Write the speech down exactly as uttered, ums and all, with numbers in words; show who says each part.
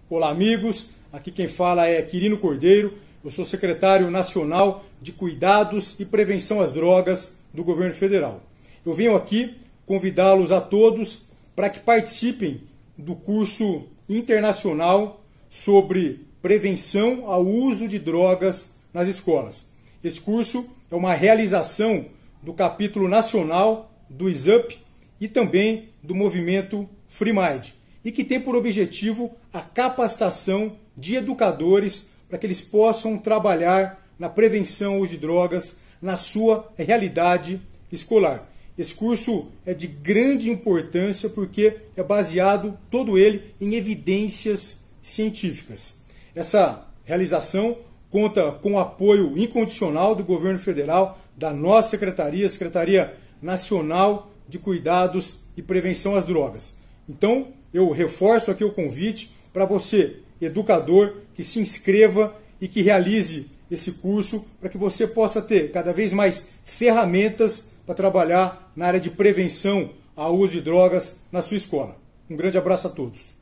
Speaker 1: Olá, amigos. Aqui quem fala é Quirino Cordeiro. Eu sou secretário nacional de Cuidados e Prevenção às Drogas do Governo Federal. Eu venho aqui convidá-los a todos para que participem do curso internacional sobre prevenção ao uso de drogas nas escolas. Esse curso é uma realização do capítulo nacional do S U P e também do movimento Free Mind, e que tem por objetivo a capacitação de educadores para que eles possam trabalhar na prevenção ao uso de drogas na sua realidade escolar. Esse curso é de grande importância porque é baseado todo ele em evidências científicas. Essa realização conta com o apoio incondicional do Governo Federal, da nossa Secretaria, Secretaria Nacional de Cuidados e Prevenção às Drogas. Então, eu reforço aqui o convite para você, educador, que se inscreva e que realize esse curso para que você possa ter cada vez mais ferramentas para trabalhar na área de prevenção ao uso de drogas na sua escola. Um grande abraço a todos.